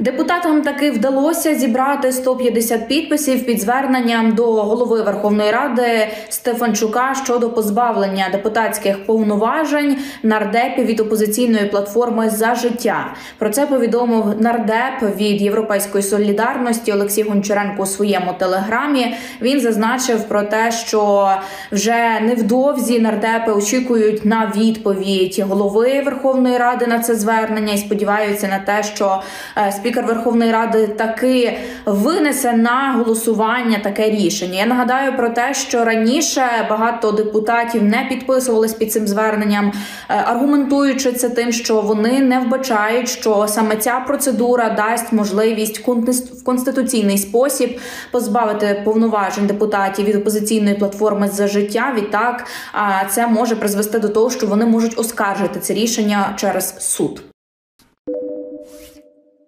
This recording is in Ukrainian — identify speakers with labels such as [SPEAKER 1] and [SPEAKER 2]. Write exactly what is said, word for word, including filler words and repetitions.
[SPEAKER 1] Депутатам таки вдалося зібрати сто п'ятдесят підписів під зверненням до голови Верховної Ради Стефанчука щодо позбавлення депутатських повноважень нардепів від опозиційної платформи «За життя». Про це повідомив нардеп від Європейської солідарності Олексій Гончаренко у своєму телеграмі. Він зазначив про те, що вже невдовзі нардепи очікують на відповідь голови Верховної Ради на це звернення і сподіваються на те, що спікер Верховної Ради таки винесе на голосування таке рішення. Я нагадаю про те, що раніше багато депутатів не підписувались під цим зверненням, аргументуючи це тим, що вони не вбачають, що саме ця процедура дасть можливість в конституційний спосіб позбавити повноважень депутатів від опозиційної платформи «За життя». Відтак, це може призвести до того, що вони можуть оскаржити це рішення через суд.